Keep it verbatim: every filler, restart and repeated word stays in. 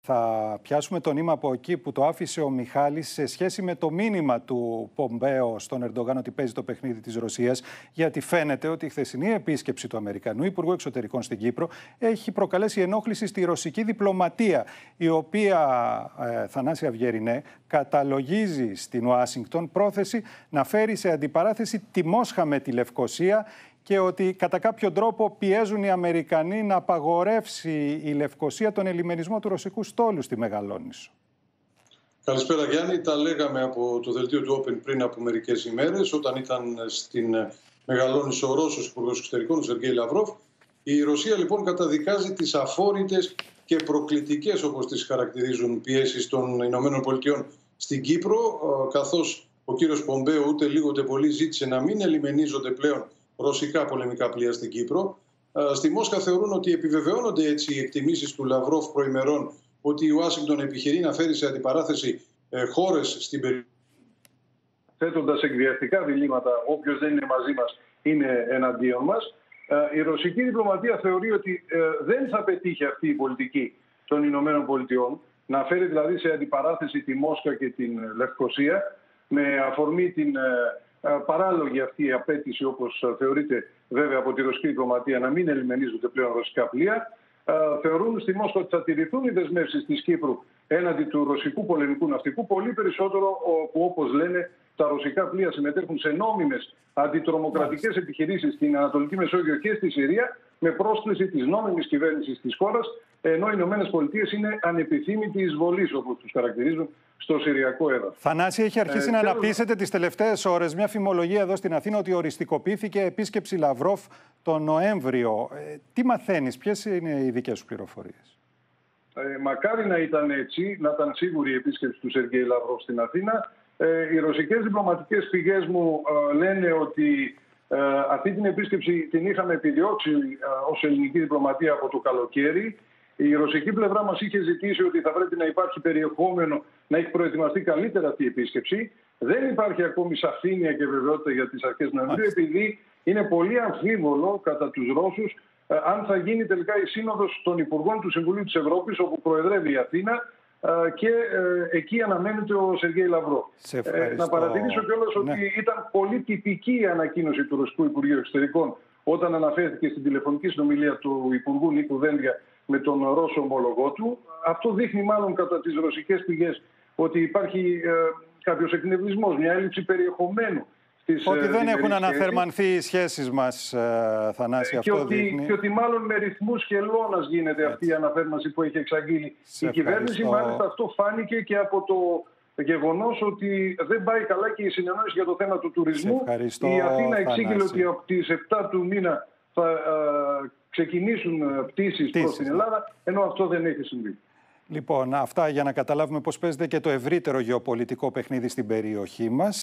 Θα πιάσουμε το νήμα από εκεί που το άφησε ο Μιχάλης σε σχέση με το μήνυμα του Πομπέο στον Ερντογάν ότι παίζει το παιχνίδι της Ρωσίας, γιατί φαίνεται ότι η χθεσινή επίσκεψη του Αμερικανού Υπουργού Εξωτερικών στην Κύπρο έχει προκαλέσει ενόχληση στη ρωσική διπλωματία, η οποία, ε, Θανάση Αυγερινέ, καταλογίζει στην Ουάσιγκτον πρόθεση να φέρει σε αντιπαράθεση τη Μόσχα με τη Λευκοσία και ότι κατά κάποιο τρόπο πιέζουν οι Αμερικανοί να απαγορεύσει η Λευκοσία τον ελιμενισμό του ρωσικού στόλου στη Μεγαλόνισσο. Καλησπέρα Γιάννη. Τα λέγαμε από το δελτίο του Open πριν από μερικές ημέρες, όταν ήταν στην Μεγαλόνισσο ο Ρώσος Υπουργός Εξωτερικών, ο Σεργέη Λαυρόφ. Η Ρωσία λοιπόν καταδικάζει τις αφόρητες και προκλητικές, όπως τις χαρακτηρίζουν, πιέσεις των Ηνωμένων Πολιτειών στην Κύπρο, καθώς ο κύριος Πομπέο ούτε λίγο ούτε πολύ ζήτησε να μην ελιμενίζονται πλέον ρωσικά πολεμικά πλοία στην Κύπρο. Στη Μόσχα θεωρούν ότι επιβεβαιώνονται έτσι οι εκτιμήσεις του Λαυρόφ προημερών ότι η Ουάσιγκτον επιχειρεί να φέρει σε αντιπαράθεση χώρες στην περιοχή, θέτοντας εκβιαστικά διλήμματα. Όποιος δεν είναι μαζί μας είναι εναντίον μας. Η ρωσική διπλωματία θεωρεί ότι δεν θα πετύχει αυτή η πολιτική των Ηνωμένων Πολιτειών, να φέρει δηλαδή σε αντιπαράθεση τη Μόσχα και την Λευκοσία, με αφορμή την παράλογη αυτή η απέτηση, όπως θεωρείται βέβαια από τη ρωσική διπλωματία, να μην ελιμενίζονται πλέον ρωσικά πλοία. Θεωρούν στη Μόσχα ότι θα τηρηθούν οι δεσμεύσεις της Κύπρου έναντι του ρωσικού πολεμικού ναυτικού, πολύ περισσότερο που, όπως λένε, τα ρωσικά πλοία συμμετέχουν σε νόμιμες αντιτρομοκρατικές επιχειρήσεις στην Ανατολική Μεσόγειο και στη Συρία, με πρόσκληση της νόμιμης κυβέρνησης της χώρας, ενώ οι Ηνωμένες Πολιτείες είναι ανεπιθύμητοι εισβολείς, όπως τους χαρακτηρίζουν, στο συριακό έδαφος. Θανάση, έχει αρχίσει ε, να τέλος... αναπτύσσεται τις τελευταίες ώρες μια φημολογία εδώ στην Αθήνα ότι οριστικοποιήθηκε επίσκεψη Λαυρόφ τον Νοέμβριο. Ε, τι μαθαίνεις, ποιες είναι οι δικές σου πληροφορίες? Ε, μακάρι να ήταν έτσι, να ήταν σίγουρη η επίσκεψη του Σεργέη Λαυρόφ στην Αθήνα. Ε, οι ρωσικές διπλωματικές πηγές μου ε, λένε ότι ε, αυτή την επίσκεψη την είχαμε επιδιώξει ε, ως ελληνική διπλωματία από το καλοκαίρι. Η ρωσική πλευρά μας είχε ζητήσει ότι θα πρέπει να υπάρχει περιεχόμενο, να έχει προετοιμαστεί καλύτερα αυτή η επίσκεψη. Δεν υπάρχει ακόμη σαφήνεια και βεβαιότητα για τις αρχές Νοεμβρίου, επειδή είναι πολύ αμφίβολο κατά τους Ρώσους ε, αν θα γίνει τελικά η σύνοδος των Υπουργών του Συμβουλίου της Ευρώπης, όπου προεδρεύει η Αθήνα, και ε, εκεί αναμένεται ο Σεργέη Λαυρόφ. Ε, να παρατηρήσω κιόλας ναι. ότι ήταν πολύ τυπική η ανακοίνωση του Ρωσικού Υπουργείου Εξωτερικών όταν αναφέρθηκε στην τηλεφωνική συνομιλία του Υπουργού Νίκου Δένδια με τον Ρώσο ομολογό του. Αυτό δείχνει μάλλον κατά τις ρωσικές πηγές ότι υπάρχει ε, κάποιος εκνευρισμός, μια έλλειψη περιεχομένου. Ότι δεν έχουν αναθερμανθεί οι σχέσεις μας, ε, Θανάση, ε, αυτό και ότι, δείχνει. Και ότι μάλλον με ρυθμούς χελώνας γίνεται Έτσι. αυτή η αναθέρμανση που έχει εξαγγείλει Σε η κυβέρνηση. Ευχαριστώ. Μάλιστα αυτό φάνηκε και από το γεγονός ότι δεν πάει καλά και η συνεννόηση για το θέμα του τουρισμού. Η Αθήνα εξήγηλε ότι από τις επτά του μήνα θα ε, ξεκινήσουν πτήσεις προς την Ελλάδα, ενώ αυτό δεν έχει συμβεί. Λοιπόν, αυτά για να καταλάβουμε πώς παίζεται και το ευρύτερο γεωπολιτικό παιχνίδι στην περιοχή μας.